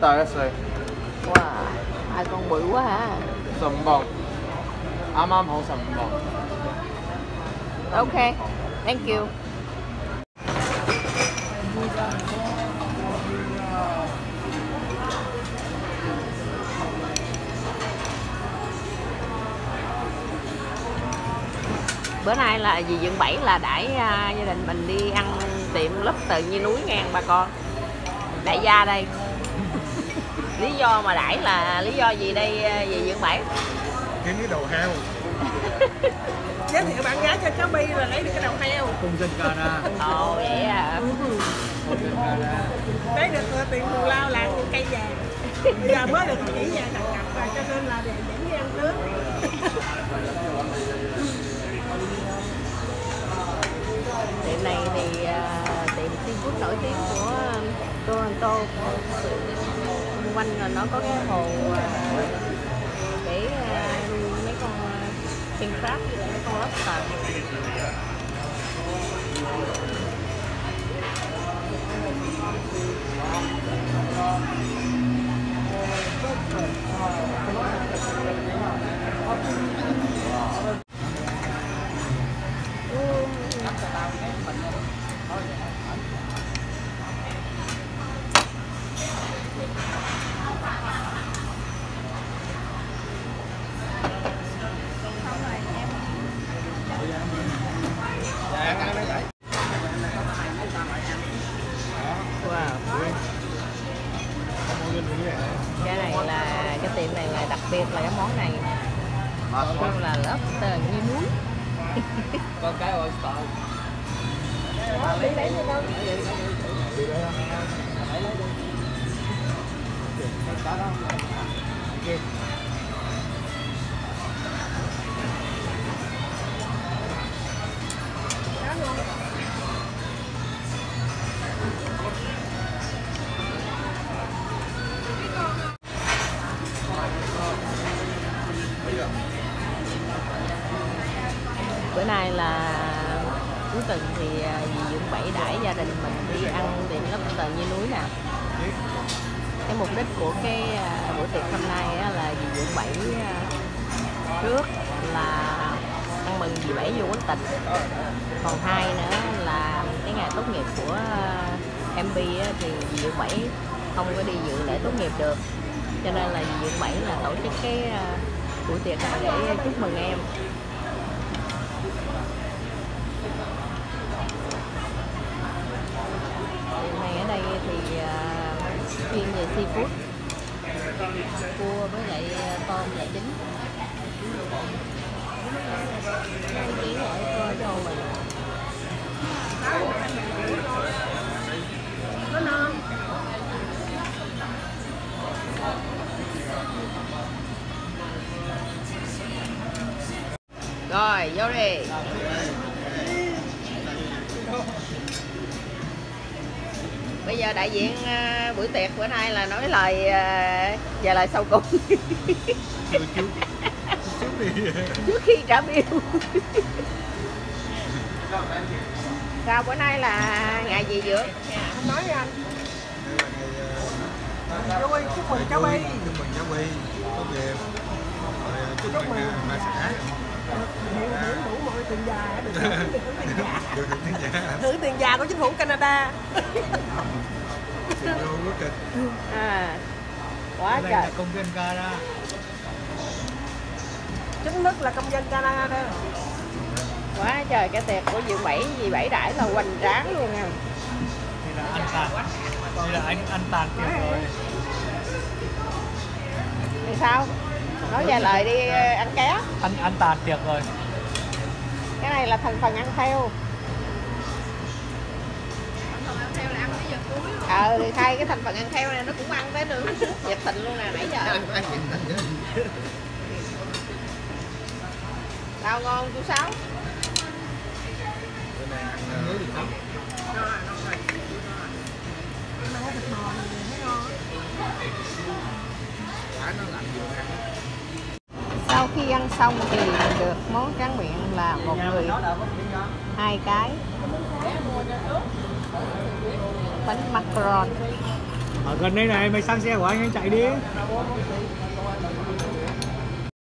大一歲哇，hai con bự quá hả? ，15磅，啱啱好15磅。 Ok, thank you. Bữa nay là dì Dượng Bảy là đãi gia đình mình đi ăn tiệm lobster như núi ngang bà con. Đại gia đây. Lý do mà đãi là lý do gì đây dì Dượng Bảy? Kiếm cái đầu heo. Giới thiệu bạn gái cho cháu Bi là lấy được cái đầu heo. Công dân Canada. Ồ vậy à. Lấy được tiền thù lao là những cây vàng. Bây giờ mới được chỉ vàng đặt cặp và cho nên là dẫn đi ăn nước. Tiệm này thì tiệm seafood nổi tiếng của Toronto. Xung quanh là nó có cái hồ để mấy con king crab với mấy con lobster. Cái này là cái tiệm này là đặc biệt là cái món này kêu là lobster như núi. Có cái oyster. Lấy cho con. Bữa nay là cuối tuần thì dì Dượng Bảy đãi gia đình mình đi ăn tiệm lobster như núi nè. Cái mục đích của cái buổi tiệc hôm nay là dì Dượng Bảy trước là ăn mừng dì Bảy vô quốc tịch, còn hai nữa là cái ngày tốt nghiệp của MB thì dì Dượng Bảy không có đi dự lễ tốt nghiệp được, cho nên là dì Dượng Bảy là tổ chức cái buổi tiệc này để chúc mừng em. Tiệm này ở đây thì chuyên về seafood, cua với lại tôm là chính. Cái chỉ gọi cho mình. Nó non. Rồi, vô đi. Bây giờ đại diện buổi tiệc bữa nay là nói lời vài lời sau cùng. Trước khi trả bill. Sao bữa nay là ngày gì Dượng? Không nói với anh. Vui, chúc mừng cháu Bi. Chúc mừng cháu Bi tốt nghiệp. Chúc mừng bà xã. Hưởng đủ mọi tiền già, được hưởng tiền già. Được tiền già. Hưởng tiền già của chính phủ Canada. Tiền đô quốc tịch. À, quá trời. trời. Công dân Canada. Chính thức là công dân Canada đó. Quá trời, cái tiệc của dì Bảy đãi là hoành tráng luôn nha. Đây là anh tàn. Đây là anh tàn tiệc rồi. Thì sao? Nói vài lời đi ăn ké. Anh tàn tiệc rồi. Cái này là thành phần ăn theo. Thì hai cái thành phần ăn theo này nó cũng ăn tới đường nhiệt tình luôn nè nãy giờ. Sao ngon chú Sáu? Bữa nay ăn nướng được không? Sau khi ăn xong thì được món tráng miệng là một người 2 cái bánh macaron. Ở gần đây này, mày sang xe của anh chạy đi.